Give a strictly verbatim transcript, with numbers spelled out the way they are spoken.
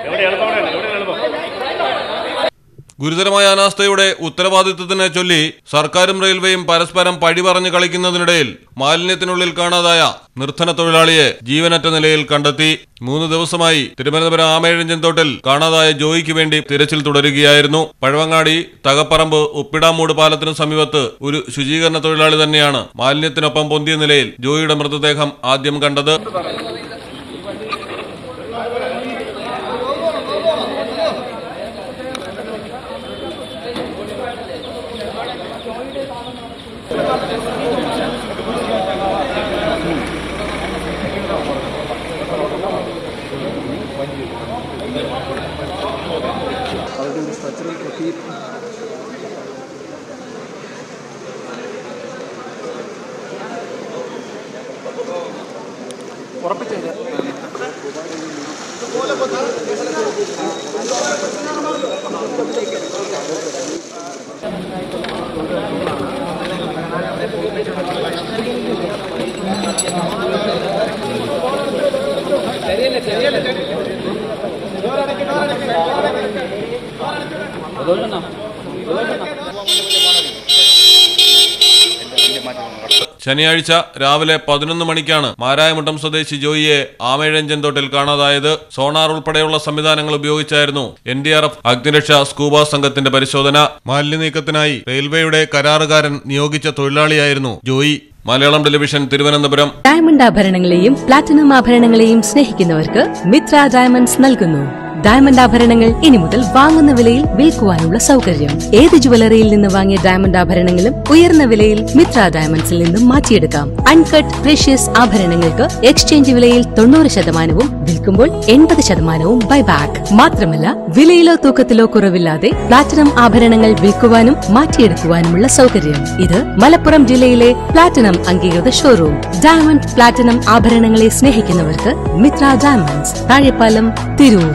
ഗുരുതരമായ അനാസ്ഥയുടെ ഉത്തരവാദിത്വത്തിനെ ചൊല്ലി സർക്കാരും റെയിൽവേയും പരസ്പരം പഴി പറഞ്ഞു കളിക്കുന്നതിനിടയിൽ മാലിന്യത്തിനുള്ളിൽ കാണാതായ നിർധന തൊഴിലാളിയെ ജീവനറ്റ നിലയിൽ കണ്ടെത്തി. മൂന്ന് ദിവസമായി തിരുവനന്തപുരം ആമേഴഞ്ചൻ തോട്ടിൽ കാണാതായ ജോയിക്ക് വേണ്ടി തിരച്ചിൽ തുടരുകയായിരുന്നു. പഴവങ്ങാടി തകപ്പറമ്പ് ഉപ്പിടാമൂട് പാലത്തിനു സമീപത്ത് ഒരു ശുചീകരണ തൊഴിലാളി തന്നെയാണ് മാലിന്യത്തിനൊപ്പം പൊന്തിയ നിലയിൽ ജോയിയുടെ മൃതദേഹം ആദ്യം കണ്ടത്. ശനിയാഴ്ച രാവിലെ പതിനൊന്ന് മണിക്കാണ് മാരായമുട്ടം സ്വദേശി ജോയിയെ ആമേഴഞ്ചൻ തോട്ടിൽ കാണാതായത്. സോണാർ ഉൾപ്പെടെയുള്ള സംവിധാനങ്ങൾ ഉപയോഗിച്ചായിരുന്നു എൻ ഡി ആർ എഫ് അഗ്നിരക്ഷാ സ്കൂബ സംഘത്തിന്റെ പരിശോധന. മാലിന്യ നീക്കത്തിനായി റെയിൽവേയുടെ കരാറുകാരൻ നിയോഗിച്ച തൊഴിലാളിയായിരുന്നു ജോയി. മലയാളം ടെലിവിഷൻ, തിരുവനന്തപുരം. ഡയമണ്ട് ആഭരണങ്ങളെയും പ്ലാറ്റിനം ആഭരണങ്ങളെയും സ്നേഹിക്കുന്നവർക്ക് മിത്ര ഡയമണ്ട്സ് നൽകുന്നു ഡയമണ്ട് ആഭരണങ്ങൾ ഇനി മുതൽ വാങ്ങുന്ന വിലയിൽ വിൽക്കുവാനുള്ള സൗകര്യം. ഏത് ജുവലറിയിൽ നിന്ന് വാങ്ങിയ ഡയമണ്ട് ആഭരണങ്ങളും ഉയർന്ന വിലയിൽ മിത്ര ഡയമണ്ട്സിൽ നിന്നും മാറ്റിയെടുക്കാം. അൺകട്ട് പ്രഷ്യസ് ആഭരണങ്ങൾക്ക് എക്സ്ചേഞ്ച് വിലയിൽ തൊണ്ണൂറ് ശതമാനവും വിൽക്കുമ്പോൾ എൺപത് ശതമാനവും ബൈബാക്ക്. മാത്രമല്ല, വിലയിലോ തൂക്കത്തിലോ കുറവില്ലാതെ പ്ലാറ്റിനം ആഭരണങ്ങൾ വിൽക്കുവാനും മാറ്റിയെടുക്കുവാനുമുള്ള സൗകര്യം. ഇത് മലപ്പുറം ജില്ലയിലെ പ്ലാറ്റിനം അംഗീകൃത ഷോറൂം. ഡയമണ്ട് പ്ലാറ്റിനം ആഭരണങ്ങളെ സ്നേഹിക്കുന്നവർക്ക് മിത്ര ഡയമണ്ട്സ്, താഴെപ്പാലം, തിരൂർ.